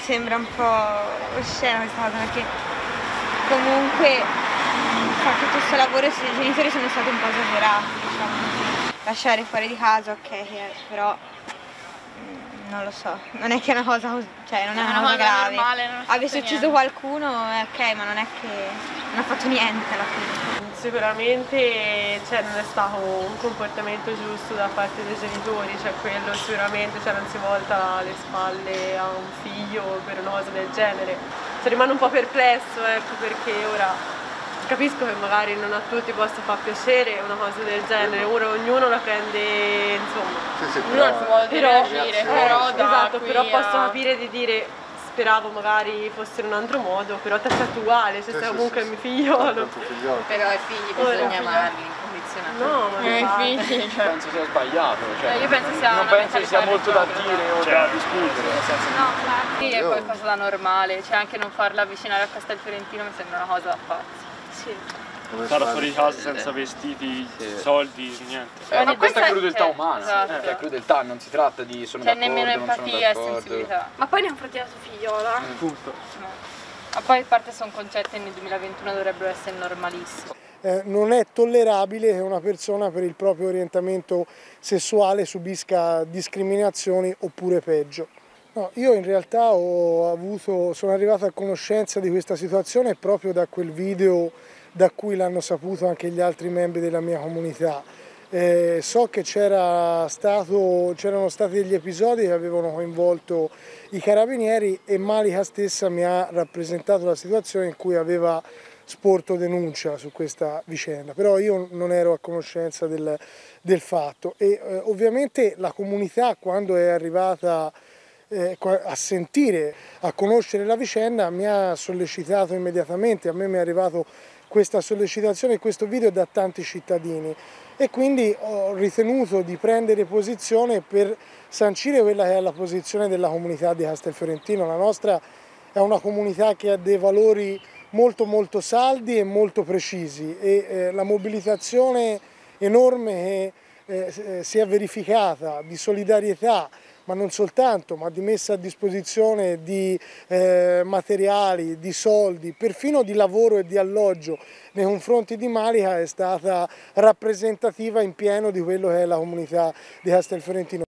sembra un po' oscena questa cosa, perché comunque fa tutto questo lavoro e i genitori sono stati un po' esagerati, diciamo così. Lasciare fuori di casa, ok, però non lo so, non è che è una cosa così, cioè non è una cosa grave. Normale, non avesse ucciso qualcuno è ok, ma non è che non ha fatto niente alla fine. Sicuramente non è stato un comportamento giusto da parte dei genitori, quello sicuramente non si volta le spalle a un figlio per una cosa del genere. Rimane un po' perplesso, ecco, perché ora capisco che magari non a tutti possa far piacere una cosa del genere, ora ognuno la prende, insomma, ognuno ha il suo modo di reagire, però posso capire di dire speravo magari fosse in un altro modo, però te sei uguale, se sei comunque il mio figliolo. Però i figli bisogna amarli incondizionatamente. No, ma i figli, penso sia sbagliato, io penso sia non penso ci sia molto da dire o da discutere, nel senso no, infatti è qualcosa da normale, anche non farla avvicinare a Castelfiorentino mi sembra una cosa da pazzi. Sì. Stare fuori di casa senza vestiti, soldi, niente. Ma questa è crudeltà umana, esatto. Cioè crudeltà, non si tratta di sono d'accordo, nemmeno non sono empatia e d'accordo. sensibilità. Ma poi ne ha protettato figliola. Punto. No. Ma poi a parte sono concetti che nel 2021 dovrebbero essere normalissimi. Non è tollerabile che una persona per il proprio orientamento sessuale subisca discriminazioni oppure peggio. No, io in realtà sono arrivato a conoscenza di questa situazione proprio da quel video da cui l'hanno saputo anche gli altri membri della mia comunità. So che c'erano stati degli episodi che avevano coinvolto i carabinieri e Malika stessa mi ha rappresentato la situazione in cui aveva sporto denuncia su questa vicenda, però io non ero a conoscenza del fatto e ovviamente la comunità quando è arrivata a conoscere la vicenda mi ha sollecitato immediatamente, a me mi è arrivato questa sollecitazione e questo video da tanti cittadini e quindi ho ritenuto di prendere posizione per sancire quella che è la posizione della comunità di Castelfiorentino. La nostra è una comunità che ha dei valori molto saldi e molto precisi e la mobilitazione enorme che si è verificata di solidarietà, ma non soltanto, ma di messa a disposizione di materiali, di soldi, perfino di lavoro e di alloggio nei confronti di Malika è stata rappresentativa in pieno di quello che è la comunità di Castelfiorentino.